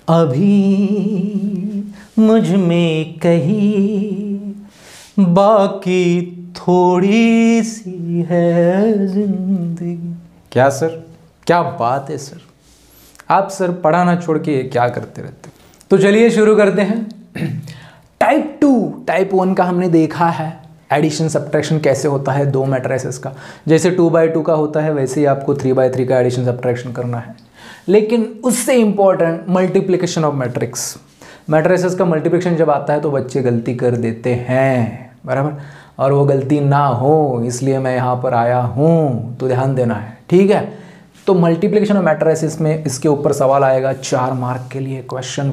अभी मुझ में कहीं बाकी थोड़ी सी है जिंदगी। क्या सर, क्या बात है सर, आप सर पढ़ाना छोड़ के क्या करते रहते। तो चलिए शुरू करते हैं। टाइप 2, टाइप 1 का हमने देखा है, एडिशन सब्ट्रैक्शन कैसे होता है दो मैट्रिसेस का। जैसे 2/2 का होता है वैसे ही आपको 3/3 का एडिशन सब्ट्रैक्शन करना है। लेकिन उससे important multiplication of matrix. Matrices का मल्टीप्लिकेशन जब आता है तो बच्चे गलती कर देते हैं, बराबर, और वो गलती ना हो इसलिए मैं यहाँ पर आया हूँ, तो ध्यान देना है, ठीक है। तो मल्टीप्लिकेशन ऑफ मैट्रिसेस में इसके ऊपर सवाल आएगा 4 मार्क के लिए, क्वेश्चन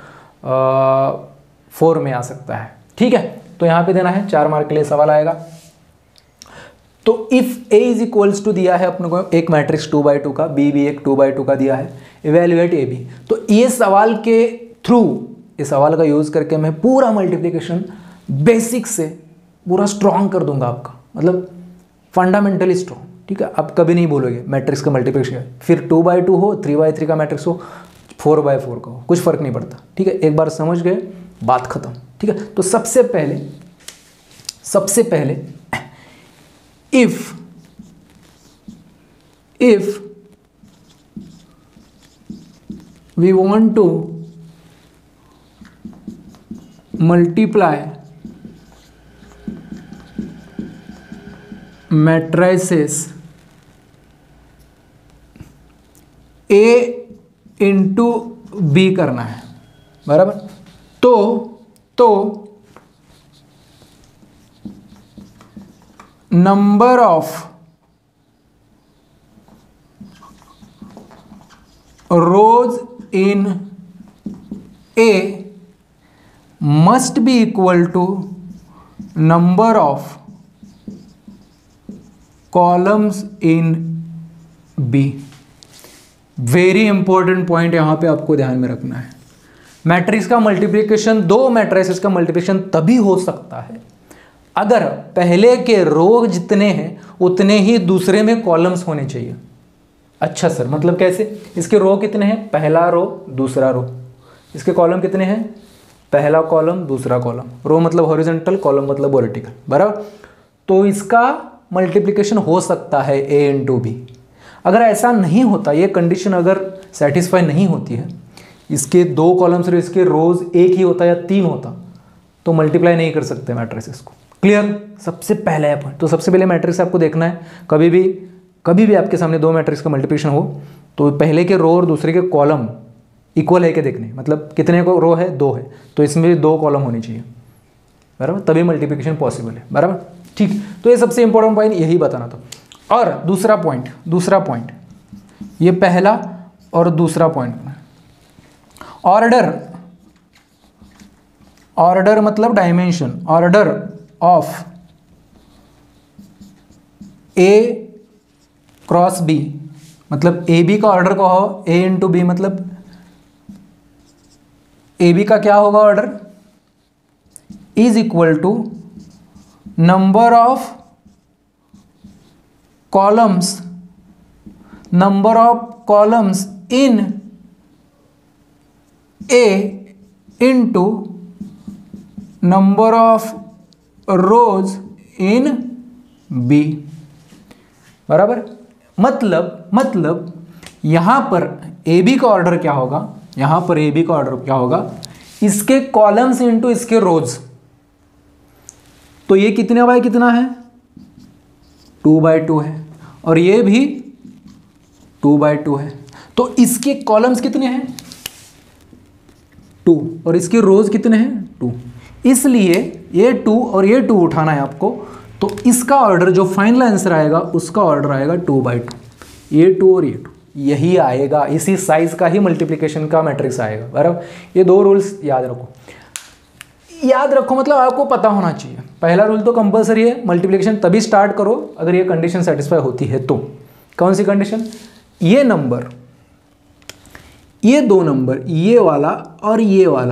4 में आ सकता है, ठीक है। तो यहाँ पे देना है 4 मार्क के लिए सवाल आएगा। तो if A is equals to दिया है अपने को एक मैट्रिक्स 2/2 का, B भी एक 2/2 का दिया है, इवेल्युएट AB। तो ये सवाल के थ्रू, इस सवाल का यूज करके मैं पूरा मल्टीप्लिकेशन बेसिक से पूरा स्ट्रॉन्ग कर दूंगा आपका, मतलब फंडामेंटली स्ट्रॉन्ग, ठीक है। अब कभी नहीं बोलोगे मैट्रिक्स का मल्टीप्लिकेशन, फिर 2/2 हो, 3/3 का मैट्रिक्स हो, 4/4 का हो, कुछ फर्क नहीं पड़ता, ठीक है। एक बार समझ गए, बात खत्म, ठीक है। तो सबसे पहले if we want to multiply matrices A into B करना है, बराबर। तो number of rows in A must be equal to number of columns in B। Very important point यहां पे आपको ध्यान में रखना है। मैट्रिक्स का मल्टीप्लिकेशन, दो मैट्रिसेस का मल्टीप्लिकेशन तभी हो सकता है अगर पहले के रो जितने हैं उतने ही दूसरे में कॉलम्स होने चाहिए। अच्छा सर, मतलब कैसे? इसके रो कितने हैं? पहला रो दूसरा रो। इसके कॉलम कितने हैं? पहला कॉलम दूसरा कॉलम। रो मतलब हॉरिजॉन्टल, कॉलम मतलब वर्टिकल, बराबर। तो इसका मल्टीप्लिकेशन हो सकता है A इंटू B। अगर ऐसा नहीं होता, ये कंडीशन अगर सेटिस्फाई नहीं होती है, इसके दो कॉलम्स और इसके रोज एक ही होता या 3 होता, तो मल्टीप्लाई नहीं कर सकते मैट्रिसेस को। क्लियर? सबसे पहला पॉइंट। तो सबसे पहले मैट्रिक्स आपको देखना है, कभी भी आपके सामने दो मैट्रिक्स का मल्टीप्लिकेशन हो तो पहले के रो और दूसरे के कॉलम इक्वल है कि देखने, मतलब कितने को रो है? 2 है, तो इसमें भी 2 कॉलम होनी चाहिए, बराबर, तभी मल्टीप्लिकेशन पॉसिबल है, बराबर, ठीक। तो ये सबसे इंपॉर्टेंट पॉइंट यही बताना था। और दूसरा पॉइंट, ये पहला और दूसरा पॉइंट, ऑर्डर मतलब dimension, order of A cross B, मतलब AB का ऑर्डर का हो A इंटू B, मतलब AB का क्या होगा order? Is equal to number of columns in A into number of rows in B, बराबर। मतलब यहां पर AB का ऑर्डर क्या होगा? यहां पर AB का ऑर्डर क्या होगा? इसके कॉलम्स इंटू इसके रोज। तो ये कितने बाय कितना है? 2/2 है, और ये भी 2/2 है। तो इसके कॉलम्स कितने हैं? 2, और इसके रोज कितने हैं? 2। इसलिए ये 2 और ये 2 उठाना है आपको, तो इसका ऑर्डर जो फाइनल आंसर आएगा उसका ऑर्डर आएगा 2/2। ये 2 और ये 2 यही आएगा, इसी साइज का ही मल्टीप्लिकेशन का मैट्रिक्स आएगा, बराबर। ये 2 रूल्स याद रखो, मतलब आपको पता होना चाहिए। पहला रूल तो कंपलसरी है, मल्टीप्लिकेशन तभी स्टार्ट करो अगर ये कंडीशन सेटिस्फाई होती है तो। कौन सी कंडीशन? ये नंबर, ये 2 नंबर, ये वाला और ये वाला,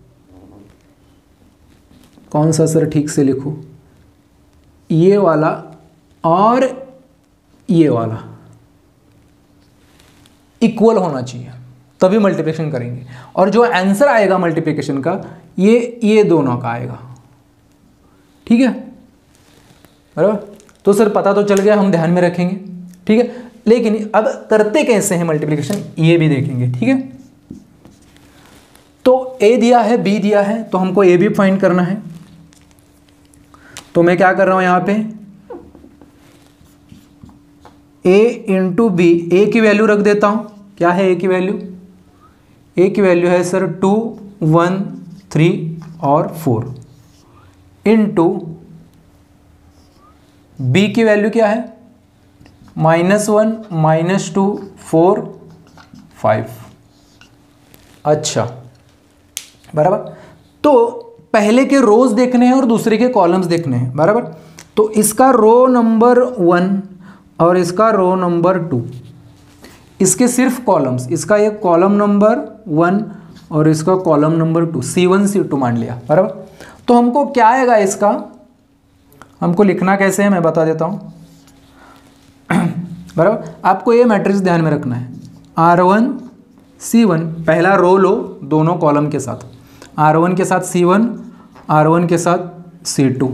कौन सा सर ठीक से लिखूं? ये वाला और ये वाला इक्वल होना चाहिए, तभी मल्टीप्लिकेशन करेंगे, और जो आंसर आएगा मल्टीप्लिकेशन का ये दोनों का आएगा। ठीक है, बराबर। तो सर पता तो चल गया, हम ध्यान में रखेंगे। ठीक है, लेकिन अब करते कैसे हैं मल्टीप्लिकेशन ये भी देखेंगे। ठीक है, तो ए दिया है, बी दिया है, तो हमको ए भी फाइंड करना है। तो मैं क्या कर रहा हूं यहां पे, ए इंटू बी, ए की वैल्यू रख देता हूं। क्या है ए की वैल्यू? ए की वैल्यू है सर 2, 1, 3 और 4 इंटू बी की वैल्यू क्या है? -1, -2, 4, 5। अच्छा, बराबर। तो पहले के रोज देखने हैं और दूसरे के कॉलम्स देखने हैं, बराबर। तो इसका रो नंबर 1 और इसका रो नंबर 2, इसके सिर्फ कॉलम्स, इसका एक कॉलम नंबर 1 और इसका कॉलम नंबर 2, C1 C2 मान लिया, बराबर। तो हमको क्या आएगा इसका, हमको लिखना कैसे है मैं बता देता हूँ, बराबर। आपको ये मैट्रिक्स ध्यान में रखना है, R1 C1, पहला रो लो दोनों कॉलम के साथ, R1 के साथ C1, R1 के साथ C2,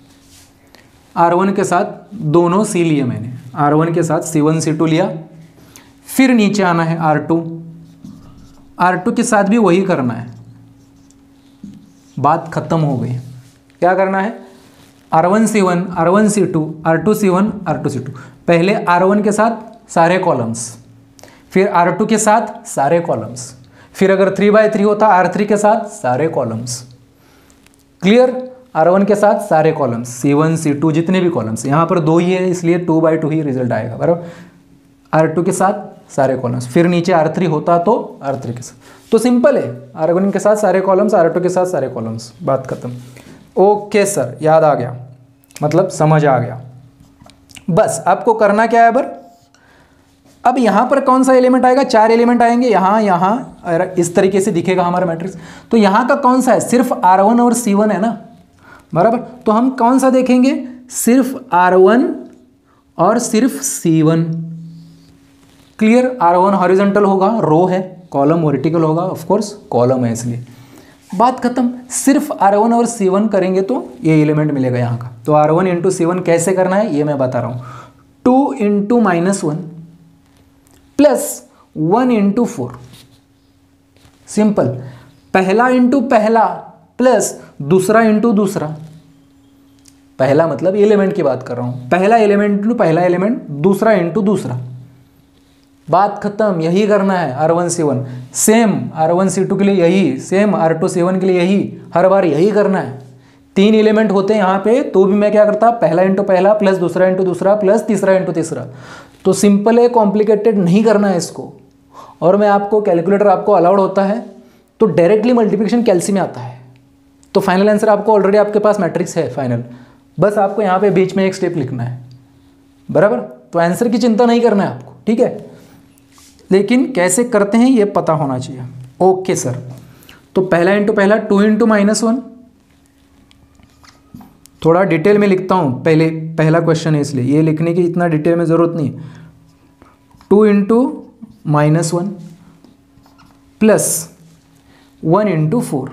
R1 के साथ दोनों C लिए मैंने, R1 के साथ C1 C2 लिया। फिर नीचे आना है R2, R2 के साथ भी वही करना है। बात खत्म हो गई। क्या करना है? R1 C1, R1 C2, R2 C1, R2 C2। पहले R1 के साथ सारे कॉलम्स, फिर R2 के साथ सारे कॉलम्स, फिर अगर 3/3 होता R3 के साथ सारे कॉलम्स। क्लियर? R1 के साथ सारे कॉलम्स, C1 C2 जितने भी कॉलम्स, यहाँ पर 2 ही है इसलिए 2/2 ही रिजल्ट आएगा, बराबर। R2 के साथ सारे कॉलम्स, फिर नीचे R3 होता तो R3 के साथ। तो सिंपल है, R1 के साथ सारे कॉलम्स, R2 के साथ सारे कॉलम्स, बात खत्म। ओके सर, याद आ गया, मतलब समझ आ गया। बस आपको करना क्या है बर, अब यहाँ पर कौन सा एलिमेंट आएगा? 4 एलिमेंट आएंगे, यहाँ इस तरीके से दिखेगा हमारा मैट्रिक्स। तो यहाँ का कौन सा है? सिर्फ R1 और C1 है ना, बराबर। तो हम कौन सा देखेंगे? सिर्फ R1 और सिर्फ C1। क्लियर? R1 हॉरिजॉन्टल होगा, रो है, कॉलम वर्टिकल होगा, ऑफ कोर्स कॉलम है इसलिए। बात खत्म। सिर्फ R1 और C1 करेंगे तो ये एलिमेंट मिलेगा यहाँ का। तो R1 इंटू C1 कैसे करना है ये मैं बता रहा हूँ। 2 इंटू -1 प्लस 1 इंटू 4, सिंपल। पहला इंटू पहला प्लस दूसरा इंटू दूसरा, पहला मतलब एलिमेंट की बात कर रहा हूँ, पहला एलिमेंट इंटू पहला एलिमेंट, दूसरा इंटू दूसरा, बात खत्म। यही करना है R1 C1, same R1 C2 के लिए यही, सेम R2 C1 के लिए यही, हर बार यही करना है। 3 एलिमेंट होते हैं यहाँ पे, तो भी मैं क्या करता, पहला इंटू पहला प्लस दूसरा इंटू दूसरा प्लस तीसरा इंटू तीसरा। तो सिंपल है, कॉम्प्लिकेटेड नहीं करना है इसको। और मैं आपको कैलकुलेटर आपको अलाउड होता है तो डायरेक्टली मल्टीप्लिकेशन कैलसी में आता है। तो फाइनल आंसर आपको ऑलरेडी आपके पास मैट्रिक्स है फाइनल, बस आपको यहाँ पे बीच में एक स्टेप लिखना है, बराबर। तो आंसर की चिंता नहीं करना है आपको, ठीक है, लेकिन कैसे करते हैं ये पता होना चाहिए। ओके सर, तो पहला इंटू पहला 2 इंटू -1, थोड़ा डिटेल में लिखता हूँ, पहला क्वेश्चन है इसलिए ये लिखने की इतना डिटेल में ज़रूरत नहीं। 2 into -1 plus 1 into 4,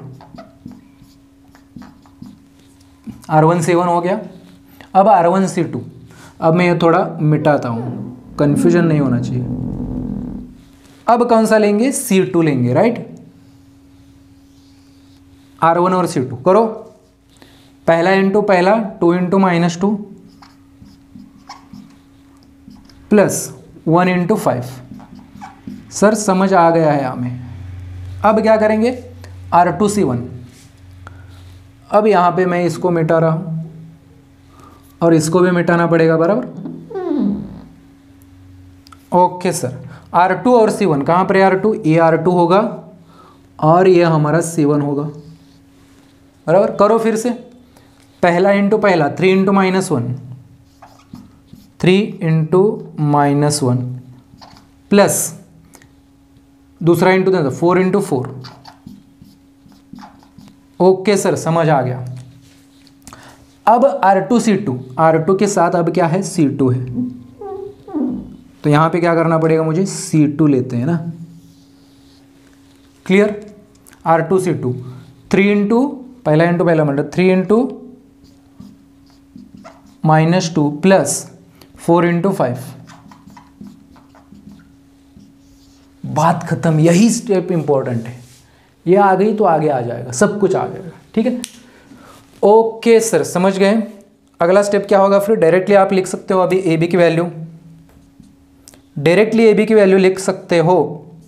R1 C1 हो गया। अब R1 C2, अब मैं ये थोड़ा मिटाता हूँ, कन्फ्यूजन नहीं होना चाहिए। अब कौन सा लेंगे? C2 लेंगे, राइट। R1 और C2 करो, पहला इंटू पहला 2 इंटू -2 प्लस 1 इंटू 5। सर समझ आ गया है हमें। अब क्या करेंगे? R2 C1, अब यहाँ पे मैं इसको मिटा रहा हूँ और इसको भी मिटाना पड़ेगा, बराबर। ओके सर, R2 और C1 कहाँ पर है? R2, ये R2 होगा और ये हमारा C1 होगा, बराबर। करो फिर से, पहला इंटू पहला 3 इंटू -1, 3 इंटू -1 प्लस दूसरा इंटू 4 इंटू 4। ओके सर, समझ आ गया। अब R2 C2, R2 के साथ अब क्या है? C2 है, तो यहाँ पे क्या करना पड़ेगा मुझे? C2 लेते हैं ना, क्लियर, R2C2 3 इंटू पहला मतलब 3 इंटू -2 प्लस 4 इंटू 5, बात खत्म। यही स्टेप इंपॉर्टेंट है, ये आ गई तो आगे आ जाएगा, सब कुछ आ जाएगा। ठीक है, ओके सर, समझ गए। अगला स्टेप क्या होगा फिर? डायरेक्टली आप लिख सकते हो अभी ए बी की वैल्यू, डायरेक्टली ए बी की वैल्यू लिख सकते हो।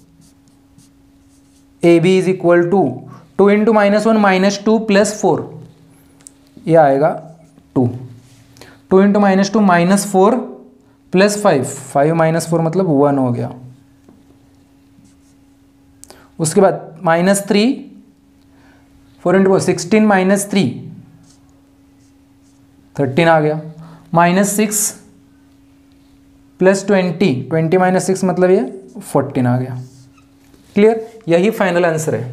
A B is equal to 2 into -1 -2 plus 4, ये आएगा 2। 2 इंटू -2 -4 प्लस 5, 5 -4 मतलब 1 हो गया। उसके बाद -3, 4 इंटू 16 -3 13 आ गया। -6 प्लस 20, 20 -6 मतलब ये 14 आ गया। क्लियर, यही फाइनल आंसर है।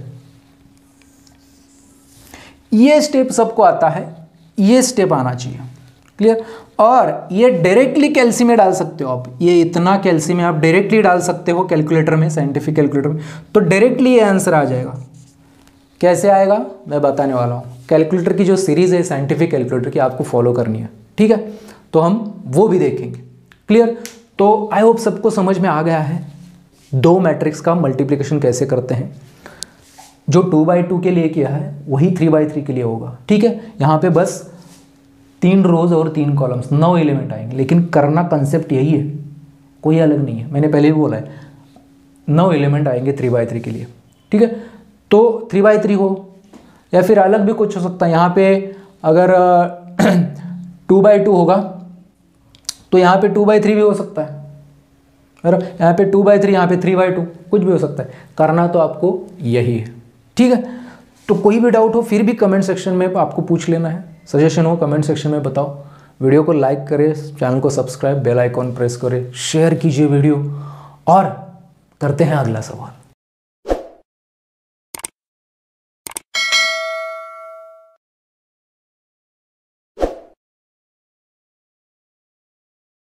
ये स्टेप सबको आता है, ये स्टेप आना चाहिए। क्लियर, और ये डायरेक्टली कैल्सी में डाल सकते हो आप, ये इतना कैल्सी में आप डायरेक्टली डाल सकते हो कैलकुलेटर में, साइंटिफिक कैलकुलेटर में, तो डायरेक्टली ये आंसर आ जाएगा। कैसे आएगा मैं बताने वाला हूँ। कैलकुलेटर की जो सीरीज़ है साइंटिफिक कैलकुलेटर की, आपको फॉलो करनी है। ठीक है, तो हम वो भी देखेंगे। क्लियर, तो आई होप सबको समझ में आ गया है दो मैट्रिक्स का मल्टीप्लिकेशन कैसे करते हैं। जो 2/2 के लिए किया है वही 3/3 के लिए होगा। ठीक है, यहाँ पे बस 3 रोज और 3 कॉलम्स, 9 एलिमेंट आएंगे, लेकिन करना कंसेप्ट यही है, कोई अलग नहीं है। मैंने पहले भी बोला है 9 एलिमेंट आएंगे 3/3 के लिए। ठीक है, तो 3/3 हो या फिर अलग भी कुछ हो सकता है। यहाँ पे अगर 2/2 होगा तो यहाँ पे 2/3 भी हो सकता है, और यहाँ पे 2/3, यहाँ पे 3/2, कुछ भी हो सकता है। करना तो आपको यही है। ठीक है, तो कोई भी डाउट हो फिर भी कमेंट सेक्शन में आपको पूछ लेना है, सजेशन हो कमेंट सेक्शन में बताओ। वीडियो को लाइक करें, चैनल को सब्सक्राइब, बेल आइकॉन प्रेस करें, शेयर कीजिए वीडियो, और करते हैं अगला सवाल।